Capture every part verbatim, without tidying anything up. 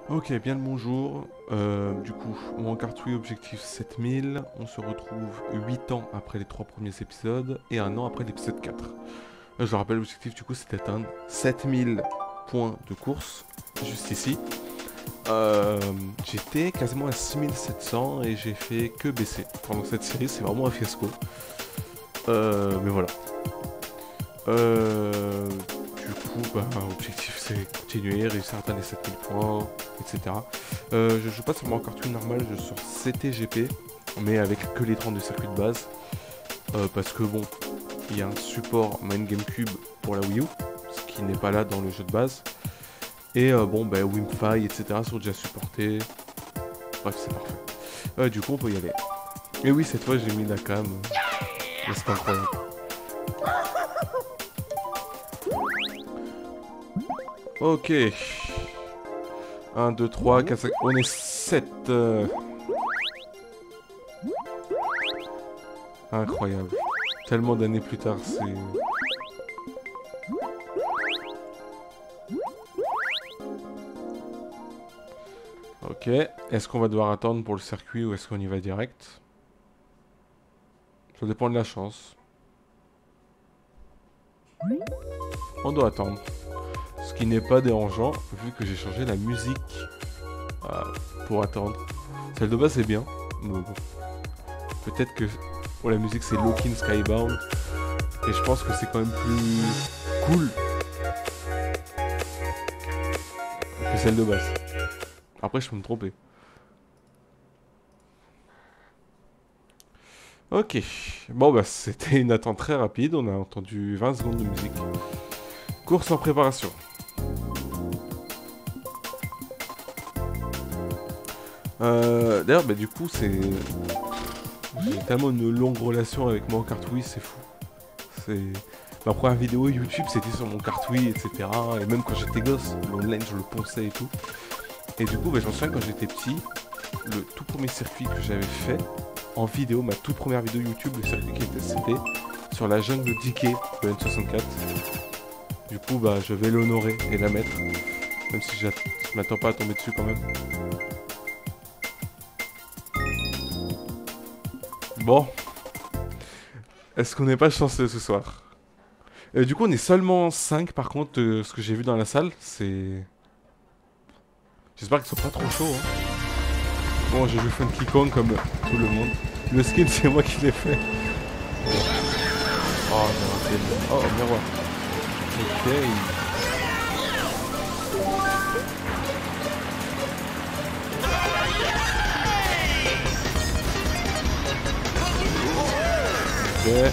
Ok, bien le bonjour. Euh, du coup, mon Kart Wii objectif sept mille. On se retrouve huit ans après les trois premiers épisodes et un an après l'épisode quatre. Euh, je rappelle, l'objectif du coup c'était d'atteindre sept mille points de course, juste ici. Euh, J'étais quasiment à six mille sept cents et j'ai fait que baisser. Pendant cette série, c'est vraiment un fiasco. Euh, mais voilà. Euh, du coup, bah, l'objectif c'est continuer, réussir à atteindre les sept mille points, et cetera. Euh, je joue pas sur mon Kart Wii normal, je joue sur C T G P, mais avec que les trente du circuit de base. Euh, parce que bon, il y a un support main GameCube pour la Wii U, ce qui n'est pas là dans le jeu de base. Et euh, bon, bah, Wimfy, et cetera sont déjà supportés. Bref, c'est parfait. Euh, du coup, on peut y aller. Et oui, cette fois j'ai mis la cam. Mais c'est incroyable. Ok. un, deux, trois, quatre, cinq. On est sept. Euh... Incroyable. Tellement d'années plus tard, c'est... Ok. Est-ce qu'on va devoir attendre pour le circuit ou est-ce qu'on y va direct? Ça dépend de la chance. On doit attendre. Ce qui n'est pas dérangeant, vu que j'ai changé la musique euh, pour attendre. Celle de base c'est bien, mais bon. Peut-être que pour la musique c'est Lock-in Skybound. Et je pense que c'est quand même plus cool que celle de base. Après je peux me tromper. Ok, bon bah c'était une attente très rapide, on a entendu vingt secondes de musique. Course en préparation. Euh, D'ailleurs, bah, du coup, c'est... J'ai tellement une longue relation avec mon Kart Wii, c'est fou. C'est... Ma première vidéo YouTube, c'était sur mon Kart Wii, et cetera. Et même quand j'étais gosse, l'online, je le ponçais et tout. Et du coup, bah, j'en souviens quand j'étais petit, le tout premier circuit que j'avais fait en vidéo, ma toute première vidéo YouTube, le circuit qui était, c'était sur la jungle D K de N soixante-quatre. Du coup, bah, je vais l'honorer et la mettre. Même si je m'attends pas à tomber dessus quand même. Bon. Est-ce qu'on n'est pas chanceux ce soir? euh, Du coup, on est seulement cinq par contre, euh, ce que j'ai vu dans la salle, c'est... J'espère qu'ils sont pas trop chauds. Hein. Bon, j'ai vu Funky Kong comme tout le monde. Le skin, c'est moi qui l'ai fait. Oh, non, c'est... Oh, miroir. Ok. Ok.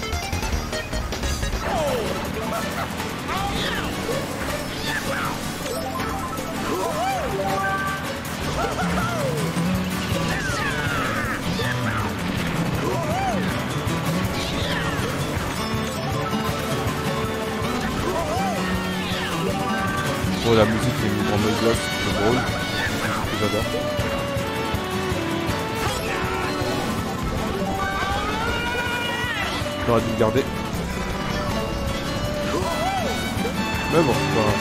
Oh, la musique est mise en mode bloc, c'est drôle. C'est ce que j'adore. J'aurais dû le garder. Mais bon, c'est pas grave.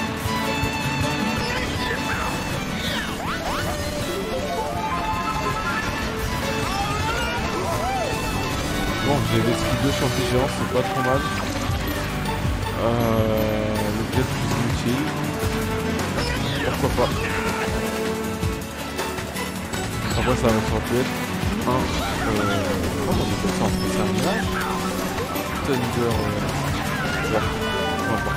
Bon, j'ai les skis deux chantiers géants, c'est pas trop mal. Euh, le jet plus utile. Pourquoi pas. Après ça va être un... Euh, comment on appelle ça en français? Un nuage? Thunder... Euh... Ouais, peu importe.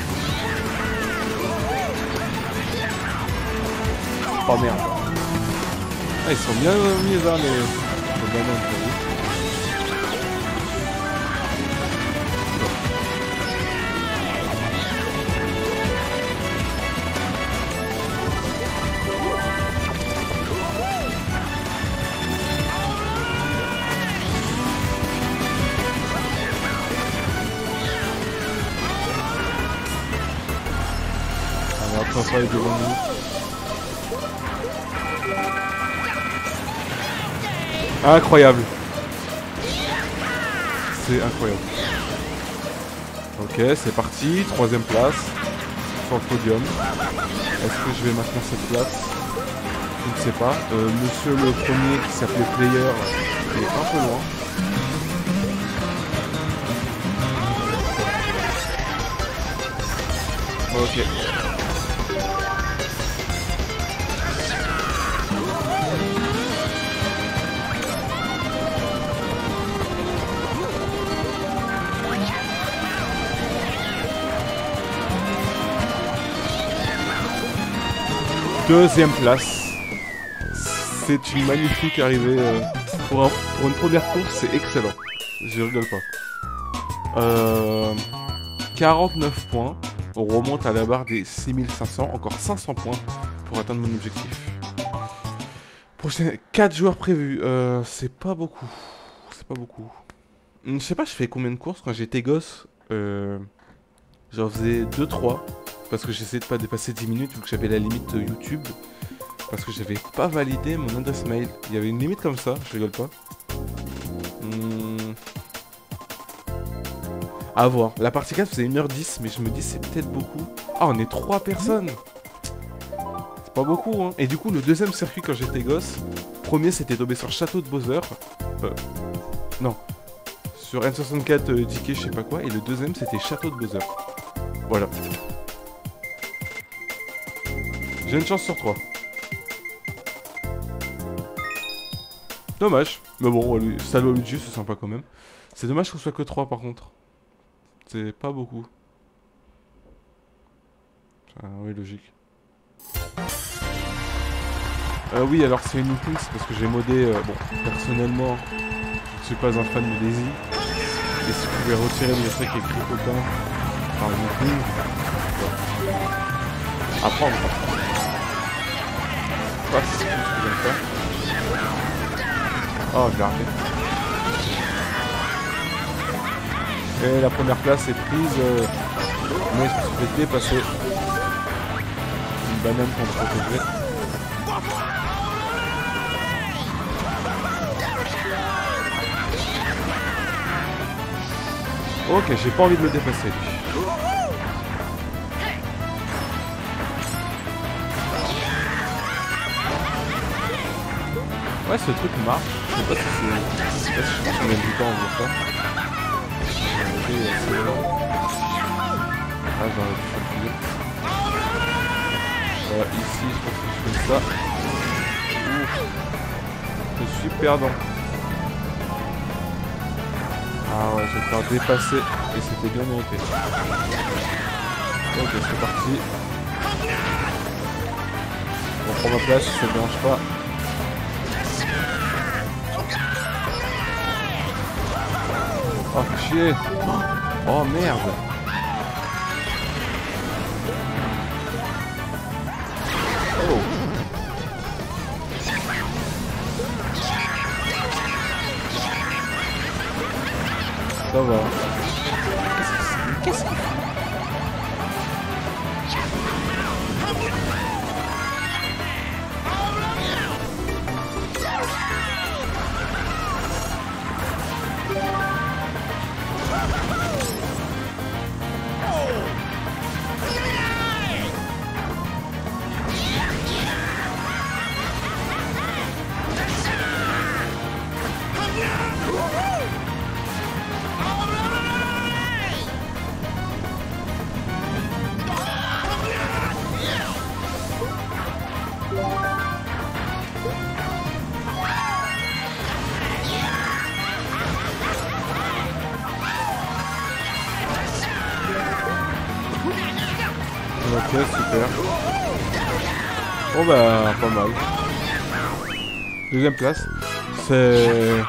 Oh merde. Ah, ils sont bien mis là les... les bananes, t'as vu? On va aller devant nous. Incroyable. C'est incroyable. Ok, c'est parti. Troisième place. Sur le podium. Est-ce que je vais maintenir cette place? Je ne sais pas. Euh, monsieur le premier qui s'appelait Player est un peu loin. Ok. Deuxième place. C'est une magnifique arrivée. Euh, pour, un, pour une première course, c'est excellent. Je rigole pas. Euh, quarante-neuf points. On remonte à la barre des six mille cinq cents. Encore cinq cents points pour atteindre mon objectif. Prochain, quatre joueurs prévus. Euh, c'est pas beaucoup. C'est pas beaucoup. Je sais pas, je fais combien de courses quand j'étais gosse. Euh, J'en faisais deux trois. Parce que j'essayais de pas dépasser dix minutes vu que j'avais la limite YouTube. Parce que j'avais pas validé mon adresse mail. Il y avait une limite comme ça, je rigole pas. Hmm. À voir. La partie quatre faisait une heure dix, mais je me dis c'est peut-être beaucoup. Ah, on est trois personnes. C'est pas beaucoup, hein. Et du coup, le deuxième circuit quand j'étais gosse, premier c'était tombé sur Château de Bowser. Euh, non. Sur N soixante-quatre euh, D K, je sais pas quoi. Et le deuxième c'était Château de Bowser. Voilà. J'ai une chance sur trois. Dommage. Mais bon, Salo Luigi, c'est sympa quand même. C'est dommage qu'on soit que trois par contre. C'est pas beaucoup. Ah oui, logique. Euh, oui, alors c'est une c'est parce que j'ai modé... Euh, bon, personnellement, je ne suis pas un fan de Daisy. Et si vous pouvez retirer le truc écrit autant par une à prendre. Ah, c'est tout ce que j'aime faire. Oh, regardez. Et la première place est prise. Euh... Mais je me suis fait dépasser. Une banane qu'on protégeait. Ok, j'ai pas envie de le dépasser lui. Ouais, ce truc marche. Je sais pas si c'est... Je sais pas si je pense combien de temps on voit ça. Ah, j'aurais dû faire plus vite. Voilà, ici, je pense que je fais ça. Ouf. Je suis perdant. Ah ouais, je vais me faire dépasser. Et c'était bien mérité. Ok, c'est parti. On prend ma place, ça ne dérange pas. Oh chier. Oh merde. Oh. Ça va. Qu'est-ce qu'il fait? Ok, super. Bon bah, pas mal. Deuxième place. C'est...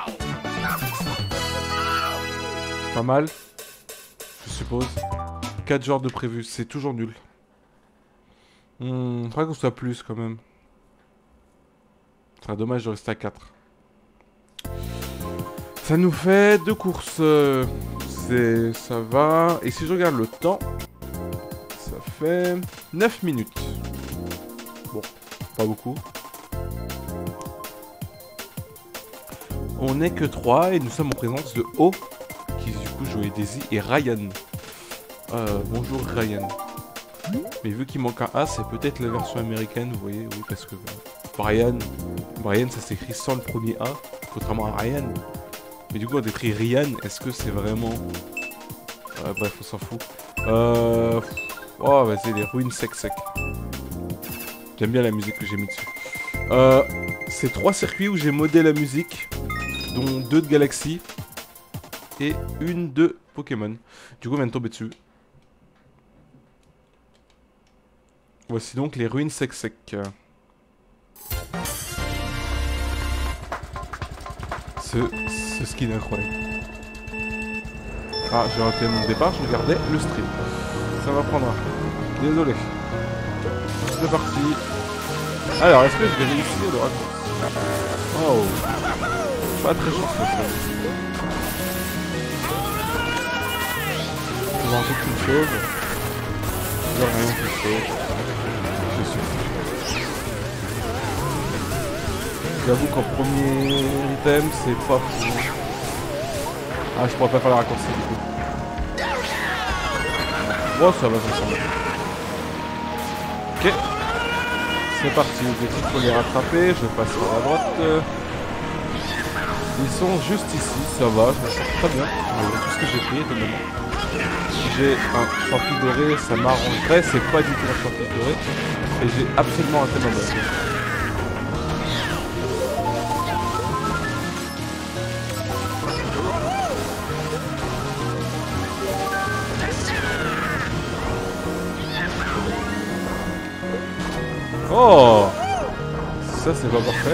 pas mal. Je suppose. quatre genres de prévus, c'est toujours nul. Hmm, faudrait qu'on soit plus quand même. Ce serait dommage de rester à quatre. Ça nous fait deux courses. Euh, c'est... ça va. Et si je regarde le temps... ça fait neuf minutes. Bon, pas beaucoup. On n'est que trois et nous sommes en présence de O, qui du coup jouait Daisy, et Ryan. Euh, bonjour Ryan. Mais vu qu'il manque un A, c'est peut-être la version américaine, vous voyez, oui, parce que... Euh, Brian. Brian, ça s'écrit sans le premier A, contrairement à Ryan. Mais du coup, on écrit Ryan, est-ce que c'est vraiment... Ouais, bref, on s'en fout. Euh... Oh, vas-y, les ruines sec sec. J'aime bien la musique que j'ai mis dessus. Euh... C'est trois circuits où j'ai modé la musique, dont deux de Galaxy et une de Pokémon. Du coup, on vient de tomber dessus. Voici donc les ruines sec sec. Ce, ce skin incroyable. Ah, j'ai raté mon départ, je regardais le stream. Ça va prendre un. Désolé. C'est parti. Alors, est-ce que je vais réussir le raccourci? Oh. Pas très chanceux ça. Je vais en faire une chose. Je vais rien quelque chose. Je suis. J'avoue qu'en premier item, c'est pas fou. Ah, je pourrais pas faire le raccourci du coup. Bon, ça va, ça semble. Ok. C'est parti, l'objectif faut les rattraper. Je passe par la droite. Ils sont juste ici, ça va, je me sens très bien. Tout ce que j'ai pris, étonnamment. J'ai un champi doré, ça m'arrangerait. C'est pas du tout un champi doré. Et j'ai absolument raté ma boîte. Oh, ça c'est pas parfait.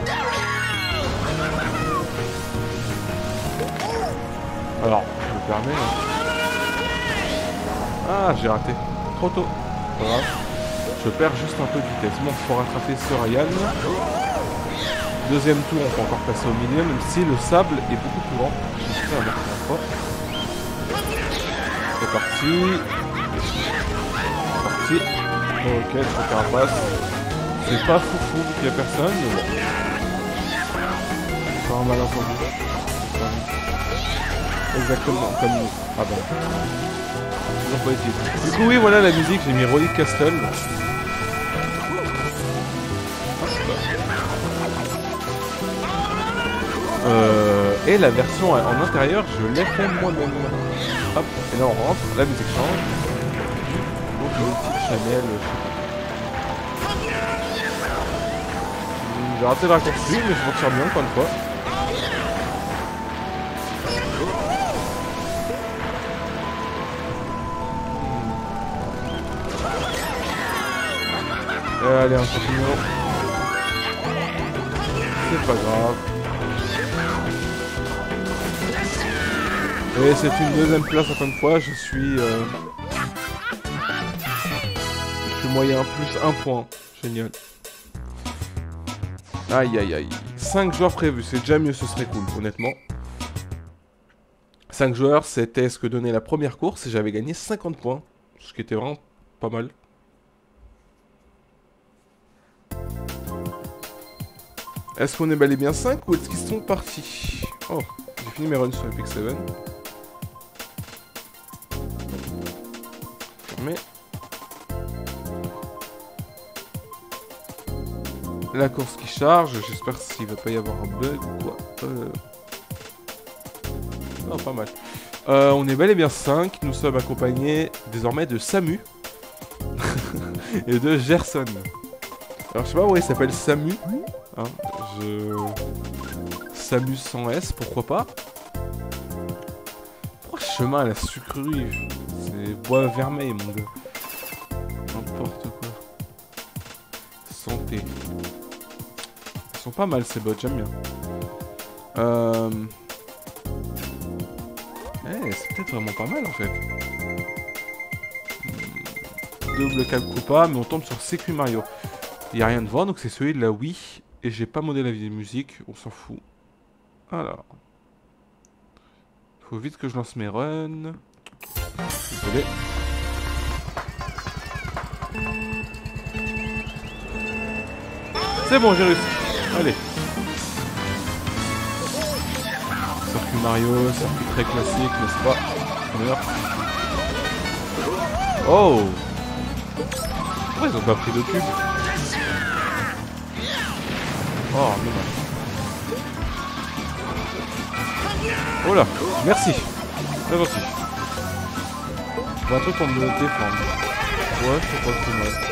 Alors, je me permets là. Ah, j'ai raté. Trop tôt. Pas grave. Je perds juste un peu de vitesse. Bon, faut rattraper ce Ryan. Deuxième tour, on peut encore passer au milieu, même si le sable est beaucoup plus grand. Je suis à la première fois. C'est parti. C'est parti. Ok, je peux faire un passe. C'est pas foufou vu qu'il y a personne. Pas un malentendu. Exactement comme... Ah bah. Toujours pas utile. Du coup oui, voilà la musique, j'ai mis Rolling Castle. Euh, et la version en intérieur, je l'ai fait moi-même. Hop, et là on rentre, la musique change. Donc une petite Chanel. J'ai raté le raccourci, mais je m'en tire bien encore une fois. Allez, un champignon. C'est pas grave. Et c'est une deuxième place encore une fois. Je suis... Euh... Je suis moyen plus un point. Génial. Aïe aïe aïe. cinq joueurs prévus. C'est déjà mieux, ce serait cool, honnêtement. cinq joueurs, c'était ce que donnait la première course. Et j'avais gagné cinquante points. Ce qui était vraiment pas mal. Est-ce qu'on est bel et bien cinq ou est-ce qu'ils sont partis? Oh, j'ai fini mes runs sur Epic sept. Fermé. La course qui charge, j'espère qu'il va pas y avoir un bug ou quoi. Euh... Non, pas mal. Euh, on est bel et bien cinq, nous sommes accompagnés désormais de Samu et de Gerson. Alors je sais pas pourquoi il s'appelle Samu. Hein, je... Samu sans S, pourquoi pas. Pourquoi chemin à la sucrerie? C'est bois vermeil mon gars. N'importe quoi. Santé. Ils sont pas mal ces bots, j'aime bien. Euh... Eh, c'est peut-être vraiment pas mal en fait. Double calque ou pas, mais on tombe sur C Q Mario. Il n'y a rien de voir, donc c'est celui de la Wii. Et j'ai pas modé la musique, on s'en fout. Alors. Faut vite que je lance mes runs. Désolé. C'est bon, j'ai réussi. Allez. Circuit Mario, circuit très classique, n'est-ce pas? Meilleur. Oh! Pourquoi ils ont pas pris de cube? Oh, dommage. Oh là, merci. Très gentil. Bon, un truc pour me défendre. Ouais, c'est pas trop mal.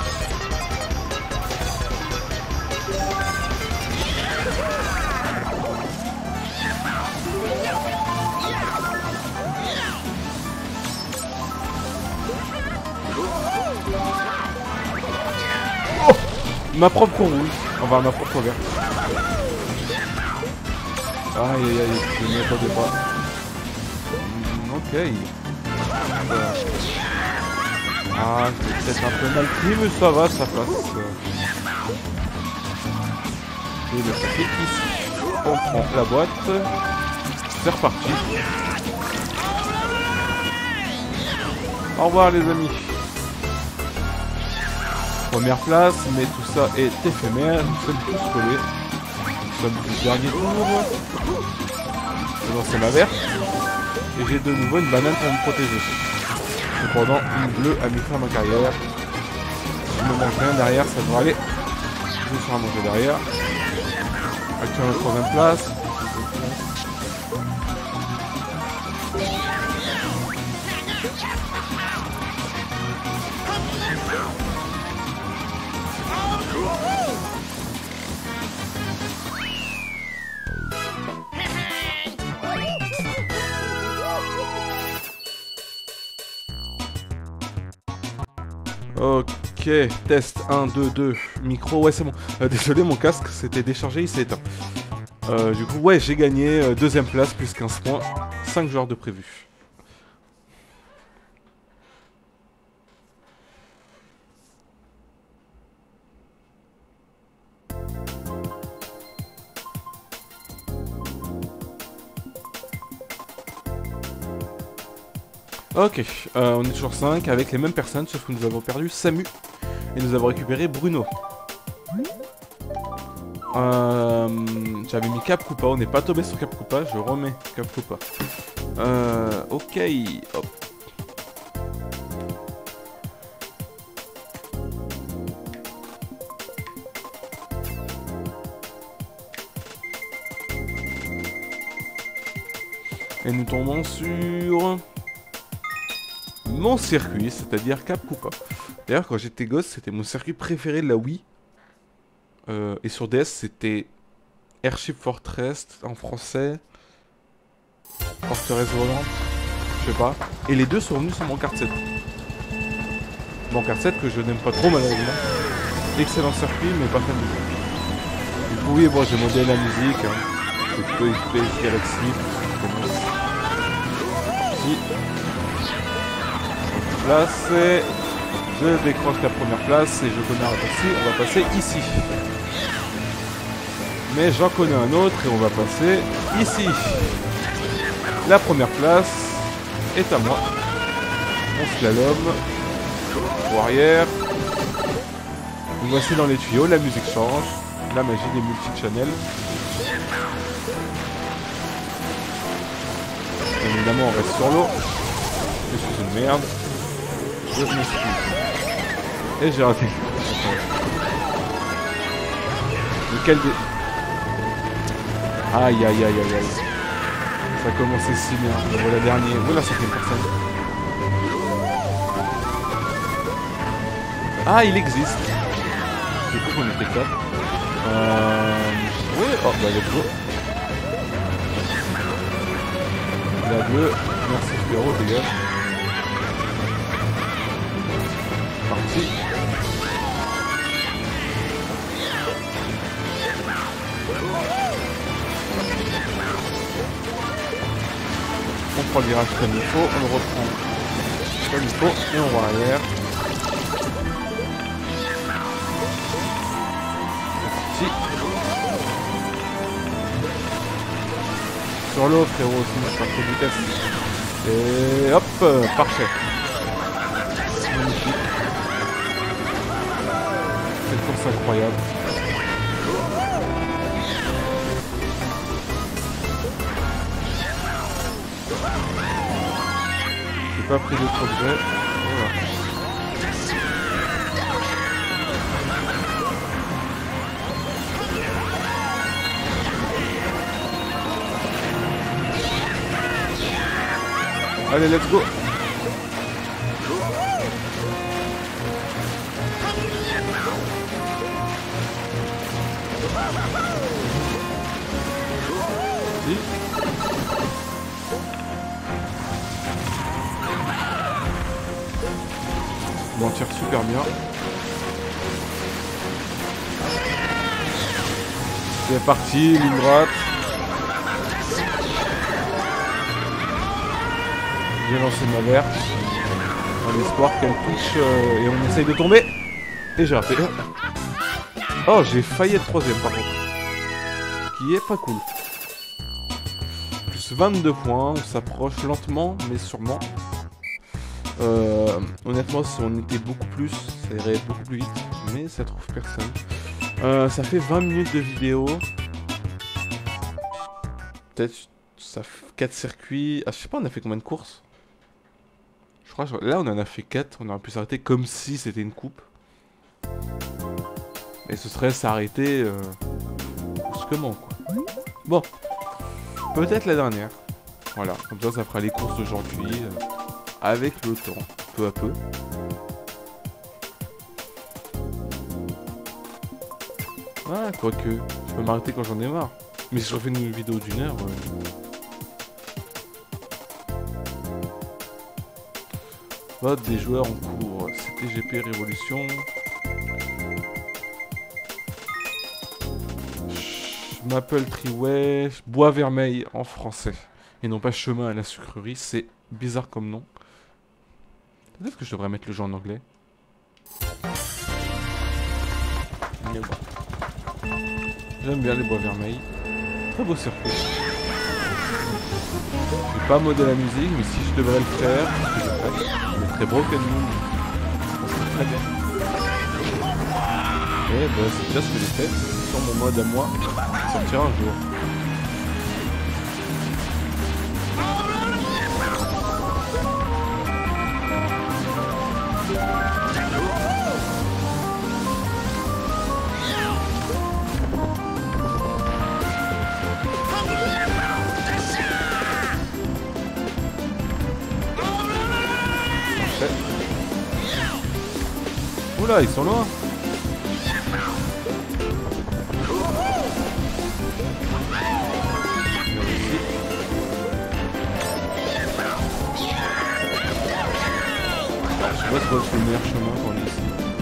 Oh, ma propre rouge. Enfin, ma propre verte. Aïe aïe aïe, je ne m'y attendais pas. Mm, ok. Ah, je vais peut-être un peu mal pris, mais ça va, ça passe. Et le paquet ici. On prend la boîte. C'est reparti. Au revoir les amis. Première place, mais tout ça est éphémère. Nous sommes tous collés. Nous sommes du dernier tour. Je vais lancer ma verte. Et j'ai de nouveau une banane pour me protéger. Cependant, une bleue a mis fin à ma carrière. Je me mange rien derrière, ça devrait aller. Je vais faire à manger derrière. Actuellement, troisième place. Ok, test un, deux, deux, micro, ouais c'est bon. Euh, désolé, mon casque s'était déchargé, il s'est éteint. Euh, du coup, ouais, j'ai gagné euh, deuxième place, plus quinze points, cinq joueurs de prévu. Ok, euh, on est toujours cinq avec les mêmes personnes, sauf que nous avons perdu Samu et nous avons récupéré Bruno. Euh, J'avais mis Cap Koopa, on n'est pas tombé sur Cap Koopa, je remets Cap Koopa. Euh, ok, hop. Et nous tombons sur mon circuit, c'est-à-dire Cap Koopa. D'ailleurs, quand j'étais gosse, c'était mon circuit préféré de la Wii. Euh, et sur D S, c'était Airship Fortress en français. Forteresse volante, je sais pas. Et les deux sont venus sur mon carte sept. Mon carte sept que je n'aime pas trop malheureusement. Excellent circuit, mais pas fan du tout. Du coup, oui, bon, j'ai modé la musique. Hein. C'est plutôt X P Galaxy. Si. Place, et je décroche la première place et je connais un raccourci, on va passer ici. Mais j'en connais un autre et on va passer ici. La première place est à moi. On slalom. Warrior. Nous voici dans les tuyaux, la musique change. La magie des multi-channels. Évidemment on reste sur l'eau. Je suis une merde. Je m'excuse. Et j'ai raté. Lequel des... Aïe aïe aïe aïe aïe. Ça a commencé si bien. Voilà dernier. Voilà ça fait une personne. Ah il existe. C'est cool qu'on était quatre. Euh... Oui, oh bah let's go. La bleue. Merci frérot, dégage. Parti. On prend le virage comme il faut, on le reprend comme il faut et on va arrière. C'est parti. Sur l'eau frérot, sinon je perds trop de vitesse. Et hop, euh, parfait. Magnifique. Cette course incroyable. J'ai pas pris de progrès. Voilà. Allez, let's go. Si. On en tire super bien. C'est parti, ligne droite. J'ai lancé ma verte. Dans l'espoir qu'elle touche euh, et on essaye de tomber. Et j'ai raté. Oh, j'ai failli être troisième par contre. Ce qui est pas cool. Plus vingt-deux points, on s'approche lentement mais sûrement. Euh, honnêtement, si on était beaucoup plus, ça irait beaucoup plus vite. Mais ça trouve personne. Euh, ça fait vingt minutes de vidéo. Peut-être ça fait quatre circuits. Ah, je sais pas, on a fait combien de courses? Je crois que là on en a fait quatre. On aurait pu s'arrêter comme si c'était une coupe. Et ce serait s'arrêter euh, brusquement quoi. Bon, peut-être la dernière. Voilà, comme ça ça fera les courses d'aujourd'hui euh, avec le temps, peu à peu. Ah, quoique, je peux m'arrêter quand j'en ai marre. Mais si je refais une vidéo d'une heure... Euh... Vote des joueurs en cours. C T G P Révolution. Maple Treeway. Bois Vermeil en français. Et non pas chemin à la sucrerie. C'est bizarre comme nom. Peut-être que je devrais mettre le jeu en anglais. J'aime bien les bois vermeils. Très beau circuit. Je vais pas modder la musique, mais si je devrais le faire, parce que je ferais, je mettrais Broken Moon. Ça serait très bien. Et bah, c'est déjà ce que j'ai fait. Sur mon mode à moi, sortira un jour. Oula, ils sont loin. Je sais pas c'est quoi le meilleur chemin pour aller ici.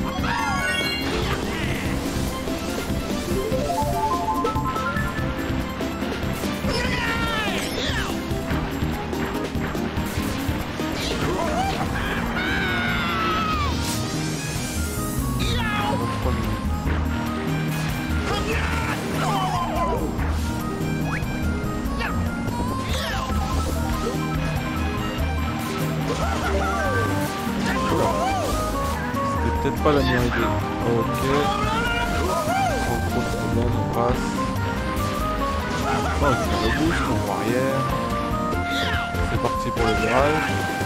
Peut-être pas la meilleure idée. Ok. Sans trop de problème, on passe. Oh, on le boost, on voit arrière. C'est parti pour le virage.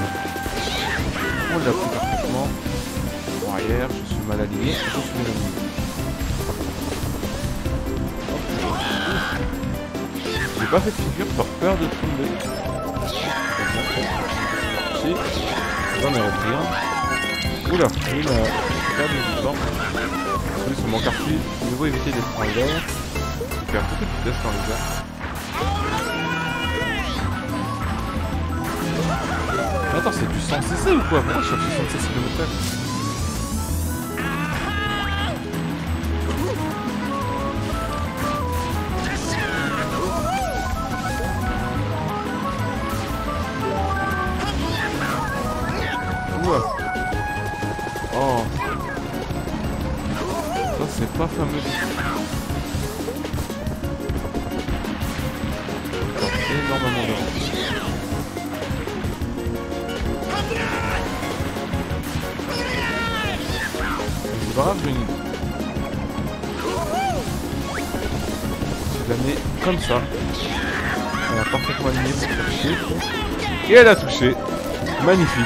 On l'a pris parfaitement. On voit arrière, je suis mal aligné. Je suis mal aligné. J'ai pas fait de figure par peur de tomber. Si. J'en ai repris un. Oula, une euh, câble du temps. Celui sur mon cartouche, il faut éviter d'être en l'air. Il perd beaucoup de vitesse dans les airs. Attends, c'est du cent C C ou quoi? Pourquoi je suis à soixante-six kilomètres? Ouah. Oh, ça c'est pas fameux du tout. Énormément d'avance. C'est pas grave, j'ai une idée. Je la mets comme ça. Elle a parfaitement aligné pour toucher. Et elle a touché. Magnifique.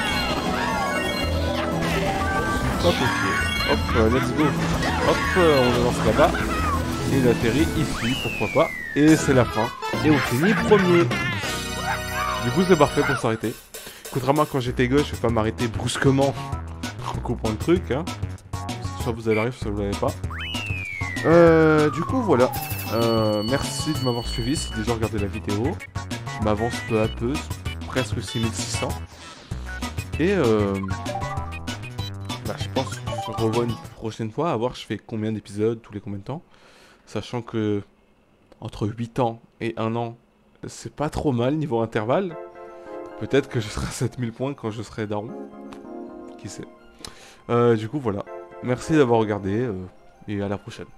Hop, hop, euh, let's go. Hop, euh, on le lance là-bas. Et il atterrit ici, pourquoi pas. Et c'est la fin. Et on finit premier. Du coup, c'est parfait pour s'arrêter. Contrairement à quand j'étais gosse, je vais pas m'arrêter brusquement en coupant le truc. Hein. Soit vous allez arriver, soit vous n'allez pas. Euh, du coup, voilà. Euh, merci de m'avoir suivi si déjà regardé la vidéo. Je m'avance peu à peu, presque six mille six cents. Et euh, bah, je pense que je revois une prochaine fois, à voir je fais combien d'épisodes, tous les combien de temps. Sachant que entre huit ans et un an, c'est pas trop mal niveau intervalle. Peut-être que je serai à sept mille points quand je serai daron. Qui sait. Euh, du coup, voilà. Merci d'avoir regardé euh, et à la prochaine.